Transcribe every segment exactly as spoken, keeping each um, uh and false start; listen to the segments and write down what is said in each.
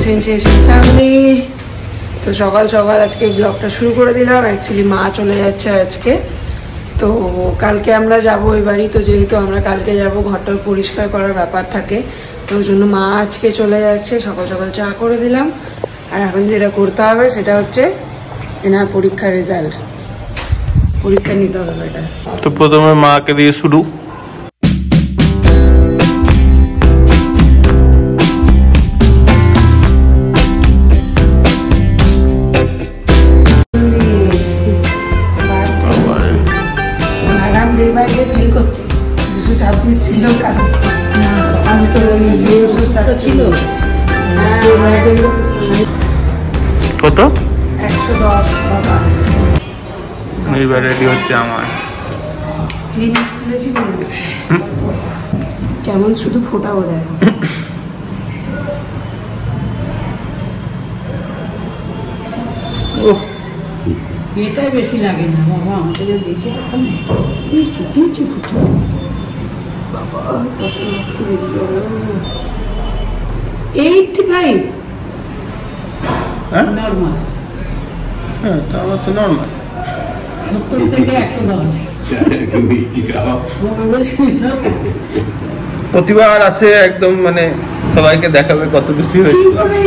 Sensation family. তো সকাল সকাল আজকে ব্লগটা শুরু করে দিলাম। অ্যাকচুয়ালি মা চলে যাচ্ছে আজকে, তো কালকে আমরা যাব ওই বাড়ি। তো যেহেতু আমরা কালকে যাব, ঘরটা পরিষ্কার করার ব্যাপার থাকে, তো ওই জন্য মা আজকে চলে যাচ্ছে। সকাল সকাল চা করে দিলাম। আর এখন যেটা করতে হবে সেটা হচ্ছে এনার পরীক্ষার রেজাল্ট, পরীক্ষা নিতে হবে এটা। তো প্রথমে মাকে দিয়ে শুরু। কত? একশো দশ। বাবা এইবার রেডি হচ্ছে আমার। ক্লিনিক খুলেছি মনে হচ্ছে, কেমন শুধু ফোটাও দেয়। এটাই বেশি লাগে না বাবা, আমাকে যে দিয়েছে দিয়েছি দিয়েছি ফুটো। বাবা কত রক্ত বেরিয়ে গেল। Eighty five normal. হ্যাঁ, তা আমার তো নর্মাল। সত্তর থেকে একশো দশ। প্রতিবার আসে একদম, মানে সবাইকে দেখাবে কত বেশি হয়েছে।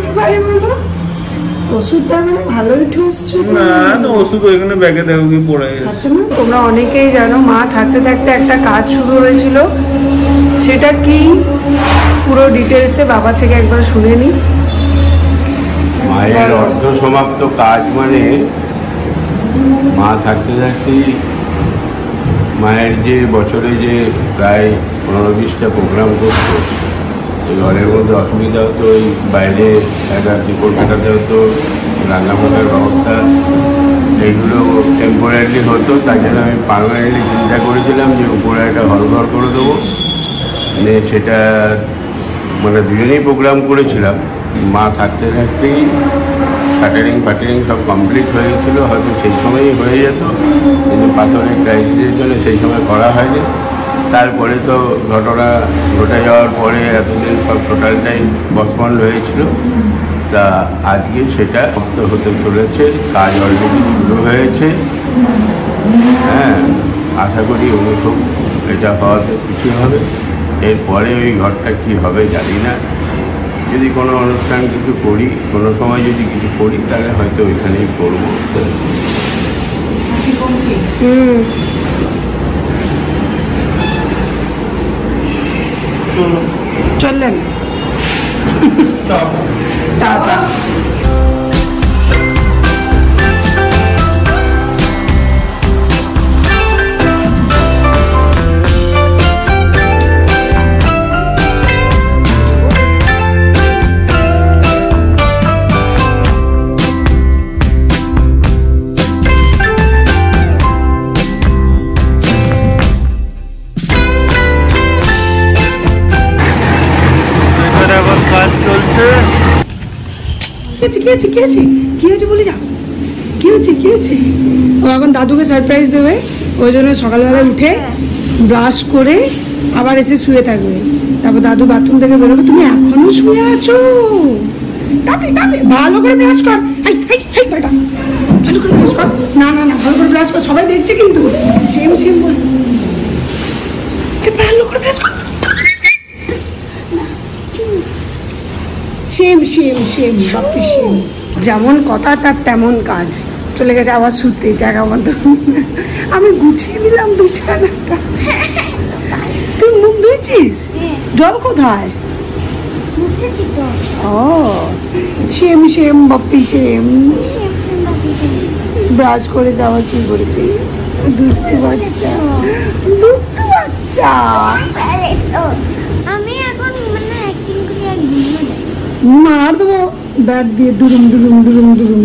ওষুধটা মানে ভালোই ঠুসছো না না, ওষুধ ওইখানে ব্যাগে দেখো কি পড়ে গেছে। আচ্ছা, তোমরা অনেকেই জানো মা থাকতে থাকতে একটা কাজ শুরু হয়েছিল, সেটা কি পুরো ডিটেলসে বাবা থেকে একবার শুনে নি। মায়ের অর্ধ সমাপ্ত কাজ মানে মা থাকতে থাকতেই মায়ের যে বছরে যে প্রায় পনেরো বিশটা প্রোগ্রাম করতো, এই ঘরের মধ্যে অসুবিধা হতো, ওই বাইরে একটা রিপোর্ট কাটাতে হতো, রান্না বান্নার ব্যবস্থা, এইগুলো টেম্পোরারি হতো। তাই জন্য আমি পার্মানেন্টলি চিন্তা করেছিলাম যে উপরে একটা হল ঘর করে দেবো। মানে সেটা মানে দুজনেই প্রোগ্রাম করেছিলাম। মা থাকতে থাকতেই শাটারিং ফাটারিং সব কমপ্লিট হয়ে গেছিলো, হয়তো সেই সময়ই হয়ে যেত, কিন্তু পাথরের ক্রাইসিসের জন্য সেই সময় করা হয়নি। তারপরে তো ঘটনা ঘটে যাওয়ার পরে এতদিন সব টোটালটাই পসপন্ড হয়েছিল। তা আজকে সেটা সমাপ্ত হতে চলেছে, কাজ অলরেডি শুরু হয়েছে। হ্যাঁ, আশা করি উনি খুব এটা হওয়াতে খুশি হবে। এরপরে ওই ঘরটা কী হবে জানি না। যদি কোনো অনুষ্ঠান কিছু করি, কোনো সময় যদি কিছু করি, তাহলে হয়তো ওইখানেই করবো। হুম, চললেন টাটা। কি হয়েছে কি হয়েছে কি হয়েছে বলে যাও, কি হয়েছে কি হয়েছে? ও এখন দাদুকে সারপ্রাইজ দেবে, ওই জন্য সকালবেলা উঠে ব্রাশ করে আবার এসে শুয়ে থাকবে। তারপর দাদু বাথরুম থেকে বেরোবে, তুমি এখনো শুয়ে আছো? তাতে তাতে ভালো করে ব্রাশ কর। হাই হাই হাই বেটা, ভালো করে ব্রাশ কর। না না না, ভালো করে ব্রাশ কর, সবাই দেখছে কিন্তু। সেম সেম বল, ভালো করে ব্রাশ কর। সেম সেম সেম সবই সেম, যেমন কথা তার তেমন কাজ। চলে গেছে আবার শুতে জায়গা মতো। আমি গুছিয়ে দিলাম বিছানাটা। তুই মুখ ধুয়েছিস? জল কোথায়? ও same same Bappi same. Brush করে যাওয়া শুরু করেছি। দুধু বাচ্চা দুধু বাচ্চা। মার দেবো ব্যাট দিয়ে, ডুরুম ডুরুম ডুরুম ডুরুম।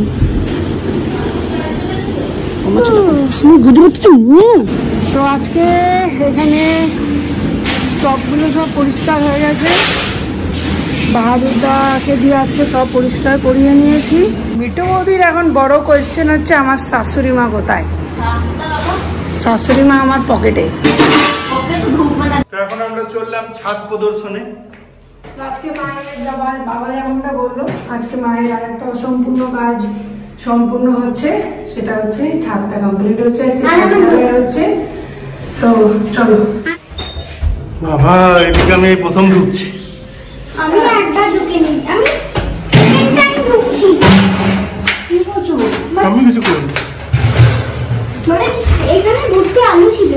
তো আজকে এখানে টপগুলো সব পরিষ্কার হয়ে গেছে, বাহাদুরদাকে দিয়ে আজকে সব পরিষ্কার করিয়ে নিয়েছি। মিঠু বৌদির এখন বড় কোয়েশ্চেন হচ্ছে আমার শাশুড়ি মা কোথায়। শাশুড়ি মা আমার পকেটে। এখন আমরা চললাম ছাদ প্রদর্শনে। আজকে মায়ের বাবা যেমনটা বললো, আজকে মায়ের আর একটা অসম্পূর্ণ কাজ সম্পূর্ণ হচ্ছে, সেটা হচ্ছে ছাদটা কমপ্লিট হচ্ছে, আজকে হচ্ছে। তো চলো বাবা, এদিকে আমি প্রথম ঢুকছি। আমি একবার ঢুকিনি, আমি সেকেন্ড টাইম ঢুকছি। কি করছো? আমি কিছু করিনি। মানে এখানে ভর্তি আলু ছিল।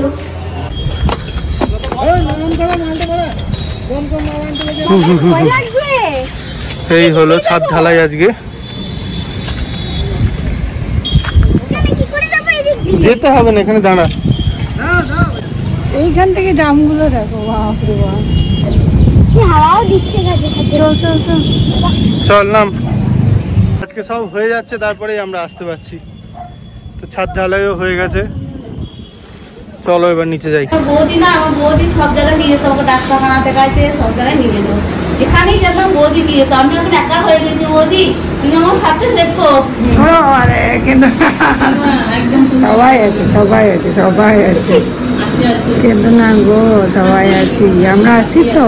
ভয় লাগছে। এই হলো ছাদ ঢালাই আজকে। কি করে যাবো এদিক দিয়ে? যেতে হবে না, এখানে দাঁড়া। এইখান থেকে জামগুলো দেখো, বাপরে বাপ, কি হাওয়াও দিচ্ছে কাছে কাছে। চল চল চল চল নাম। আজকে সব হয়ে যাচ্ছে, তারপরেই আমরা আসতে পারছি। তো ছাদ ঢালাইও হয়ে গেছে, চলো এবার নিচে যাই। বৌদি না, আমার বৌদি সব জায়গায় নিয়ে যেত, আমাকে ডাক্তারখানা দেখাইতে সব জায়গায় নিয়ে যেত। এখানেই যেতাম, বৌদি নিয়ে যেত। আমি এখন একা হয়ে গেছি, বৌদি তুমি আমার সাথে দেখো। আরে কিন্তু একদম সবাই আছে, সবাই আছে, সবাই আছে, কিন্তু না গো, সবাই আছি, আমরা আছি তো।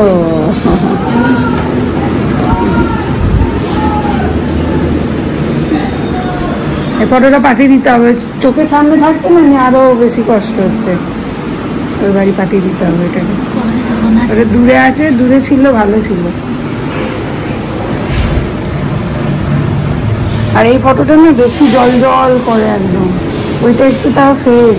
এই ফটোটা পাঠিয়ে দিতে হবে, চোখের সামনে থাকছে না, আরো বেশি কষ্ট হচ্ছে। ওই বাড়ি পাঠিয়ে দিতে হবে এটাকে। ওটা দূরে আছে, দূরে ছিল, ভালো ছিল। আর এই ফটোটা না বেশি জল জল করে একদম, ওইটা একটু তাও ফেড।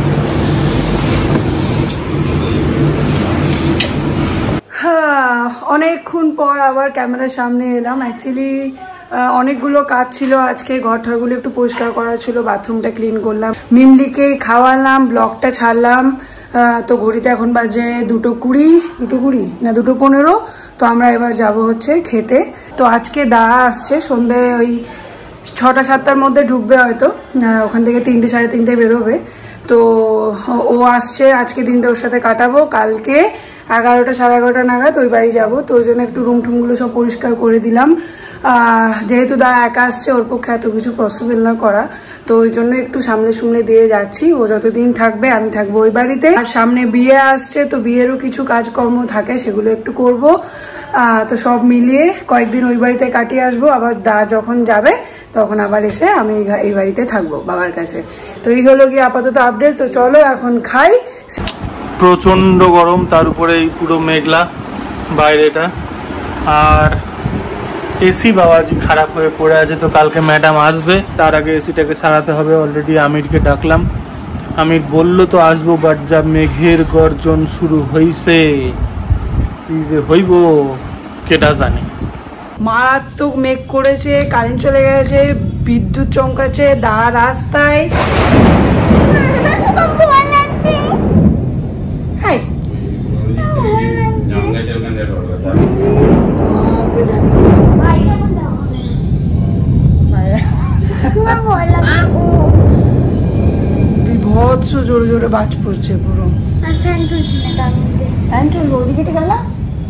হ্যাঁ, অনেকক্ষণ পর আবার ক্যামেরার সামনে এলাম। অ্যাকচুয়ালি অনেকগুলো কাজ ছিল আজকে, ঘর ঠরগুলো একটু পরিষ্কার করা ছিল, বাথরুমটা ক্লিন করলাম, মিমলিকে খাওয়ালাম, ব্লগটা ছাড়লাম। তো ঘড়িতে এখন বাজে দুটো কুড়ি, দুটো কুড়ি না দুটো পনেরো। তো আমরা এবার যাব হচ্ছে খেতে। তো আজকে দা আসছে সন্ধে ওই ছটা সাতটার মধ্যে ঢুকবে হয়তো, ওখান থেকে তিনটে সাড়ে তিনটে বেরোবে। তো ও আসছে, আজকে দিনটা ওর সাথে কাটাবো। কালকে এগারোটা সাড়ে এগারোটা নাগাদ ওই বাড়ি যাবো। তো ওই জন্য একটু রুম টুমগুলো সব পরিষ্কার করে দিলাম। যেহেতু দা একা আসছে, ওর পক্ষে এত কিছু পসিবল না করা, তো ওই জন্য একটু সামনে সামনে দিয়ে যাচ্ছি। ও যতদিন থাকবে আমি থাকবো ওই বাড়িতে। আর সামনে বিয়ে আসছে, তো বিয়েরও কিছু কাজকর্ম থাকে, সেগুলো একটু করব। তো সব মিলিয়ে কয়েকদিন ওই বাড়িতে কাটিয়ে আসবো। আবার দা যখন যাবে তখন আবার এসে আমি এই বাড়িতে থাকবো বাবার কাছে। তো এই হলো গিয়ে আপাতত আপডেট। তো চলো এখন খাই। প্রচন্ড গরম, তার উপরে এই পুরো মেঘলা বাইরেটা, আর এসি বাবাজি খারাপ হয়ে পড়ে আছে। তো কালকে ম্যাডাম আসবে, তার আগে এসিটাকে সারাতে হবে। অলরেডি আমিরকে ডাকলাম, আমির বললো তো আসবো, বাট যা মেঘের গর্জন শুরু হইছে, কি যে হইব কেটা জানে। মারাত্মক মেঘ করেছে, কারেন্ট চলে গেছে, বিদ্যুৎ চমকাচ্ছে, দা রাস্তায়। বিভৎস জোরে জোরে বাজ পড়ছে পুরো। আর ফ্যান চলছে না তার মধ্যে। ফ্যান চলবে, ওদিকে এটা জ্বালা।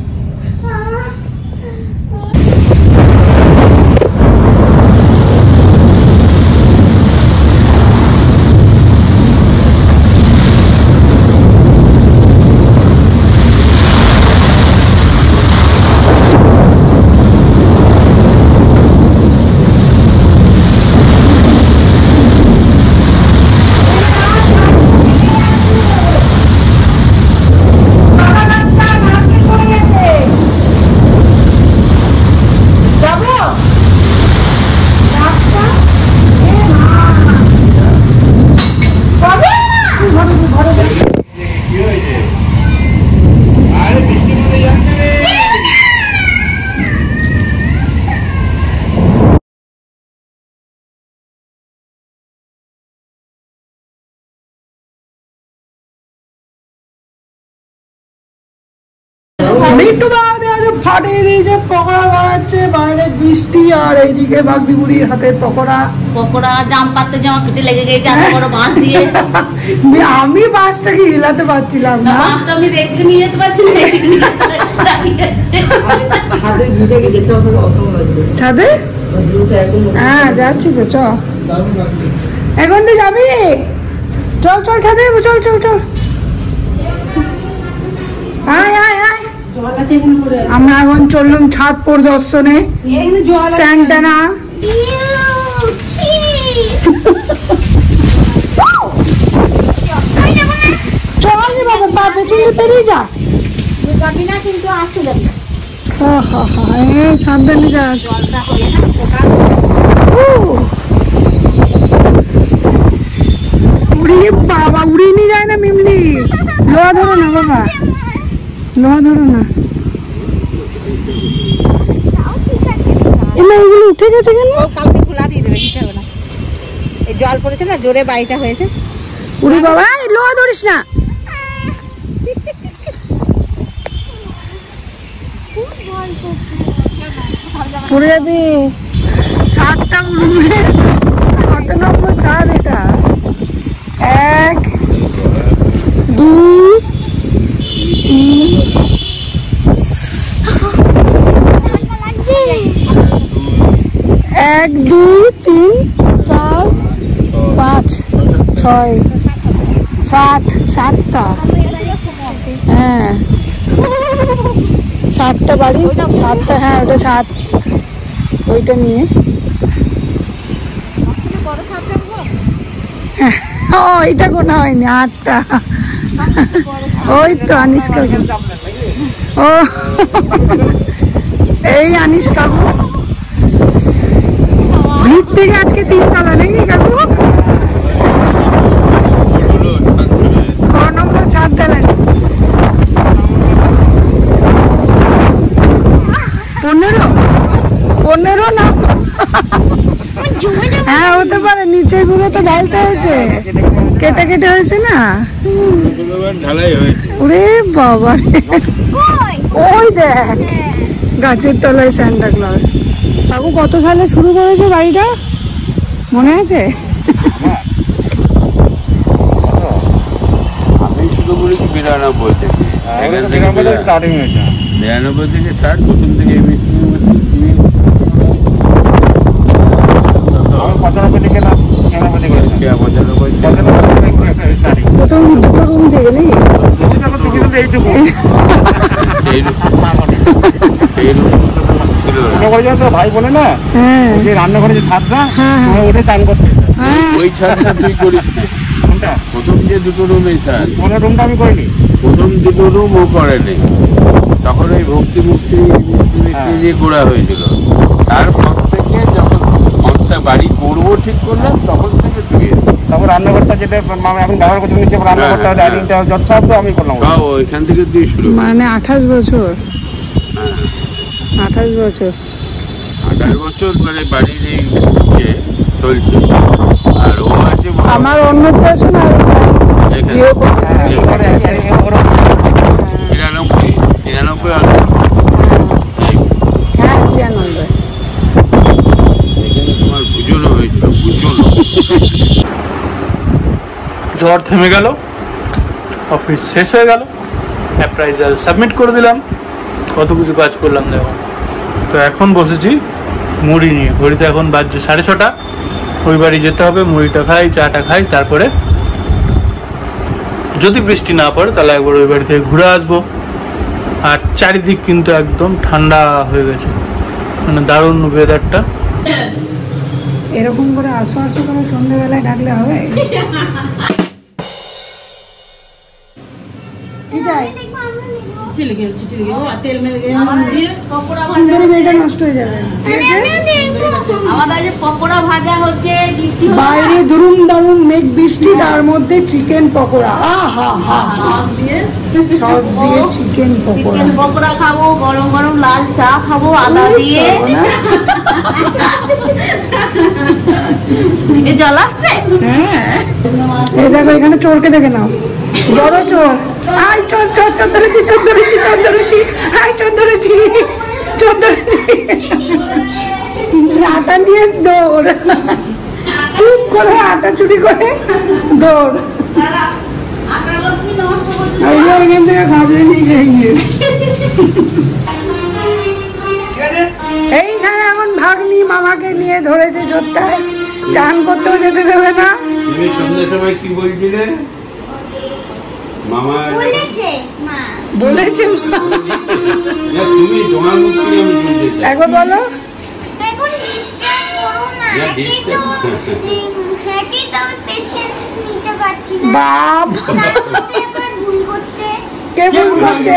একটু বাদে ফাটিয়ে দিয়েছে, পকোড়া বানাচ্ছে, বাইরে বৃষ্টি, আর এইদিকে বাগদিগুড়ির হাতের পকোড়া। পকোড়া জাম পাততে জামা পিঠে লেগে গেছে, এত বড় বাঁশ দিয়ে। আমি বাসটাকে হিলাতে পারছিলাম না, বাঁশটা আমি রেখে নিয়ে যেতে পারছি না। ছাদে হ্যাঁ যাচ্ছি তো, চ এখন তো যাবি, চল চল ছাদে, চল চল চল, আয় আয় আয়। আমরা এখন চললাম ছাদ পরিদর্শনে স্যান্টানা। চল বাবা পা পেছনে পেরিয়ে যা, কিন্তু আসে সাবধানে যাস। উড়িয়ে বাবা উড়িয়ে নিয়ে যায় না মিমলি, লোহা ধরো না বাবা, লোহা ধরো না। এগুলো এগুলো উঠে গেছে কেন? কালকে খোলা দিয়ে দেবে, কিছু হবে না। এই জল পড়েছে না, জোরে বাড়িটা হয়েছে। উড়ি বাবা লোহা ধরিস না। পড়ে যাবি। সাতটা রুমে কত নম্বর ছাদ এটা? এক দুই তিন এক দুই তিন চার পাঁচ ছয় সাত সাতটা, হ্যাঁ সাতটা বাড়ি, সাতটা, হ্যাঁ ওটা সাত। ওইটা নিয়ে ও এটা গোনা হয়নি, আটটা। ওই তো আনিস কাকু, ও এই আনিস কাকু ভিড় থেকে আজকে তিনতলা নাকি কাকু? ক নম্বর ছাদ দেবেন? পনেরো পনেরো না, হ্যাঁ হতে পারে। নিচে গুলো তো ঢালতে হয়েছে, কেটে কেটে হয়েছে না। ওরে বাবা ওই দেখ গাছের তলায় সান্টা ক্লজ। কাকু কত সালে শুরু করেছে বাড়িটা মনে আছে? আমি শুরু করেছি বিরানব্বই থেকে, বিরানব্বই থেকে স্টার্ট। প্রথম থেকে প্রথম দুটো রুম থেকে নেই, ভাই বলে না রান্নাঘরে যে ছাদটা ওটা চান করতে, ওই ছাদটা তুই করিস। প্রথম যে দুটো রুম এই ছাদ, রুমটা আমি করিনি। প্রথম দুটো রুম ও করেনি, তখন ওই ভক্তি মুক্তি মিস্ত্রি দিয়ে করা হয়েছিল। তারপর থেকে যখন সংসার বাড়ি করবো ঠিক করলাম তখন থেকে তুই তারপর রান্নাঘরটা যেটা আমি ব্যবহার করতে নিচ্ছি, রান্নাঘরটা ডাইনিংটা যত সব তো আমি করলাম। ওইখান থেকে তুই শুরু, মানে আঠাশ বছর, আঠাশ বছর আঠাশ বছর মানে বাড়ির এই চলছে। আর ও আছে আমার অন্নপ্রাশন তিরানব্বই তিরানব্বই হ্যাঁ তিরানব্বই তোমার বুঝলো হয়েছিল, বুঝলো। ঝড় থেমে গেল, অফিস শেষ হয়ে গেল, অ্যাপ্রাইজাল সাবমিট করে দিলাম, কত কিছু কাজ করলাম দেখো। তো এখন বসেছি মুড়ি নিয়ে, ঘড়িতে এখন বাজছে সাড়ে ছটা। ওই বাড়ি যেতে হবে, মুড়িটা খাই, চাটা খাই, তারপরে যদি বৃষ্টি না পড়ে তাহলে একবার ওই বাড়ি থেকে ঘুরে আসবো। আর চারিদিক কিন্তু একদম ঠান্ডা হয়ে গেছে, মানে দারুণ ওয়েদারটা। এরকম করে আসো আসো করে সন্ধ্যাবেলায় ডাকলে হবে? বাইরে দুরুম দারুম মেঘ বৃষ্টি, তার মধ্যে চিকেন পকোড়া, সস দিয়ে চিকেন চিকেন পকোড়া খাবো, গরম গরম লাল চা খাবো আদা দিয়ে। জল আসছে? হ্যাঁ এই দেখো এখানে চোরকে দেখে নাও, বড় চোর। আই চোর চোর চোর ধরেছি, চোর ধরেছি, চোর ধরেছি, আই চোর ধরেছি, চোর ধরেছি। আটা দিয়ে দৌড়, খুব করে আটা চুরি করে দৌড়। এখান থেকে খাবলে নিয়ে গিয়ে এইখানে এখন ভাগ্নি মামাকে নিয়ে ধরেছে জোরটায়, চান করতেও যেতে দেবে না। তুমি সন্ধ্যার সময় কি বলছিলে? মামা বলেছে মা বলেছে না, তুমি তোমার মুখ থেকে আমি শুনতে চাই। একবার বলো। এখন ডিস্টার্ব করো না না, একই তো disturb- একই তো পেশেন্স নিতে পারছি না বাপ তার মধ্যে এবার ভুল করছে কে ভুল করছে?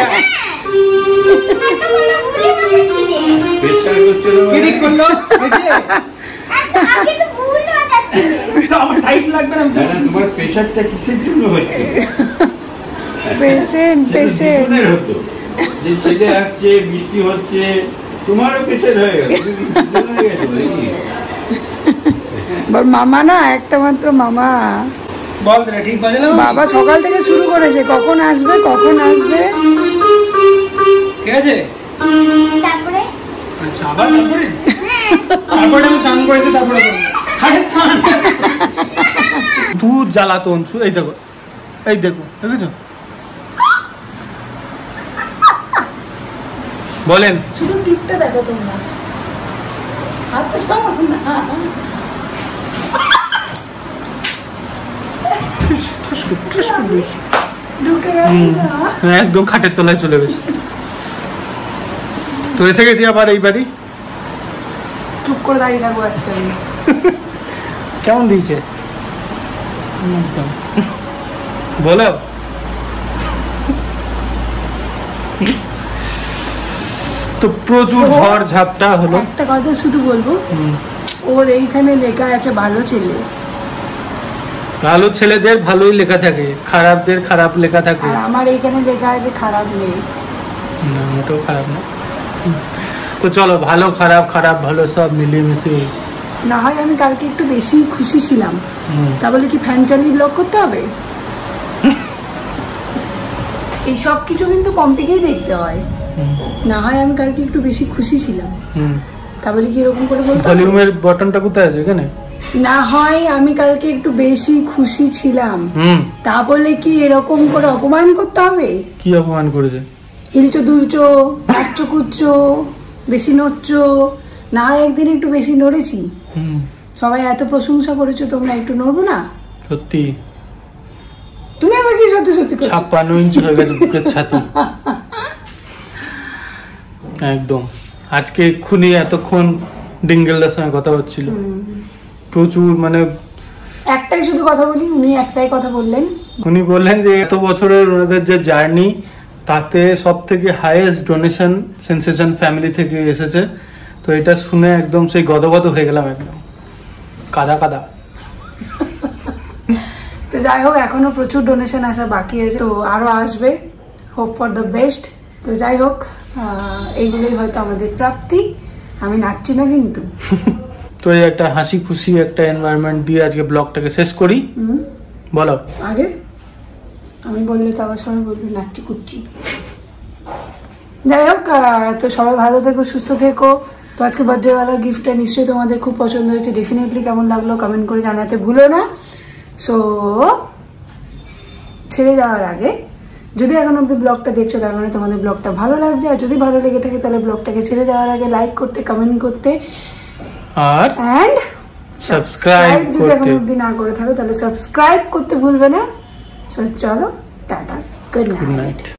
এত বড় ভুলই বাজাচ্ছিলে প্রেসার করছে না কি ঠিক করলো এত আগে তো ভুল বাজাচ্ছিলে তো আমার টাইট লাগবে না। না, না, তোমার প্রেসারটা কিসের জন্য হচ্ছে? পেশেন্ট পেশেন্ট দুজনের হতো যে ছেলে আসছে বৃষ্টি হচ্ছে তোমারও প্রেসার হয়ে গেল তুমি কি দুজন হয়ে গেছো নাকি? মামা না একটা মাত্র মামা। বল তাহলে ঠিক বাজে না বাবা সকাল থেকে শুরু করেছে কখন আসবে কখন আসবে। ঠিক আছে। তারপরে আচ্ছা আবার তারপরে তারপরে আমি স্নান করেছি তারপরে করবো। আরে স্নান দুধ জ্বালাতন শু- এই দেখো এই দেখো দেখেছো বলেন শুধু টিপটা দেখো তোমরা হাতটা সমান না। ঢুকে গেছে না? হ্যাঁ, একদম খাটের তলায় চলে গেছে। তো এসে গেছি আবার এই বাড়ি। চুপ করে দাঁড়িয়ে থাকবো আজকে আমি। কেমন দিয়েছে বলো তো প্রচুর ঝড় ঝাপটা হলো। একটা কথা শুধু বলবো হুম। ওর এইখানে লেখা আছে ভালো ছেলে ভালো ছেলেদের ভালোই লেখা থাকে, খারাপদের খারাপ লেখা থাকে। আর আমার এইখানে লেখা আছে খারাপ নেই। না মোটেও খারাপ না। তো চলো ভালো খারাপ খারাপ ভালো সব মিলিয়ে মিশিয়ে না হয় আমি কালকে একটু বেশি খুশি ছিলাম হুম। তা বলে কি ফ্যান চালিয়ে ব্লক করতে হবে? এই সব কিছু কিন্তু কম্পিকেই দেখতে হয়। হুম। না হয় আমি কালকে একটু বেশি খুশি ছিলাম হুম। তা বলে কি এরকম করে বলতে হবে? ভলিউমের বটনটা কোথায় আছে এখানে? না হয় আমি কালকে একটু বেশি খুশি ছিলাম হুম। তা বলে কি এরকম করে অপমান করতে হবে? কি অপমান করেছে? হিলচো দুলচো নাচছো কুচ্চো বেশি নড়ছো, না হয় একদিন একটু বেশি নড়েছি। হুম। সবাই এত প্রশংসা করেছো, তোমরা একটু নড়বো না? সত্যি তুমি আবার কি সত্যি সত্যি করছো? ছাপ্পান্ন ইঞ্চি হয়ে গেছে বুকের ছাতি। একদম আজকে এক্ষুনি এতক্ষণ ডিঙ্গেলদার সঙ্গে কথা হচ্ছিল, প্রচুর মানে একটাই শুধু কথা বলি, উনি একটাই কথা বললেন, উনি বললেন যে এত বছরের ওনাদের যে জার্নি তাতে সব থেকে হাইয়েস্ট ডোনেশন সেন্সেশন ফ্যামিলি থেকে এসেছে। তো এটা শুনে একদম সেই গদগদ হয়ে গেলাম, একদম কাদা কাদা। তো যাই হোক এখনো প্রচুর ডোনেশন আসা বাকি আছে, তো আরো আসবে, হোপ ফর দ্য বেস্ট। তো যাই হোক আহ, এইগুলোই হয়তো আমাদের প্রাপ্তি। আমি নাচছি না কিন্তু। তো এই একটা হাসি খুশি একটা এনভায়রনমেন্ট দিয়ে আজকে ব্লগটাকে শেষ করি। হুম, বলো আগে আমি বললে তো আবার সবাই বলবে নাচছি কুচ্ছি। যাই হোক আহ, তো সবাই ভালো থেকো, সুস্থ থেকো। তো আজকে বার্থডেওয়ালা গিফটটা নিশ্চয়ই তোমাদের খুব পছন্দ হয়েছে। ডেফিনেটলি কেমন লাগলো কমেন্ট করে জানাতে ভুলো না। সো ছেড়ে যাওয়ার আগে যদি এখন অব্দি ব্লগটা দেখছো তার মানে তোমাদের ব্লগটা ভালো লাগছে, আর যদি ভালো লেগে থাকে তাহলে ব্লগটাকে ছেড়ে যাওয়ার আগে লাইক করতে, কমেন্ট করতে আর অ্যান্ড সাবস্ক্রাইব যদি এখন করতে। অব্দি না করে থাকো তাহলে সাবস্ক্রাইব করতে ভুলবে না। সো চলো tata, good good night. Night.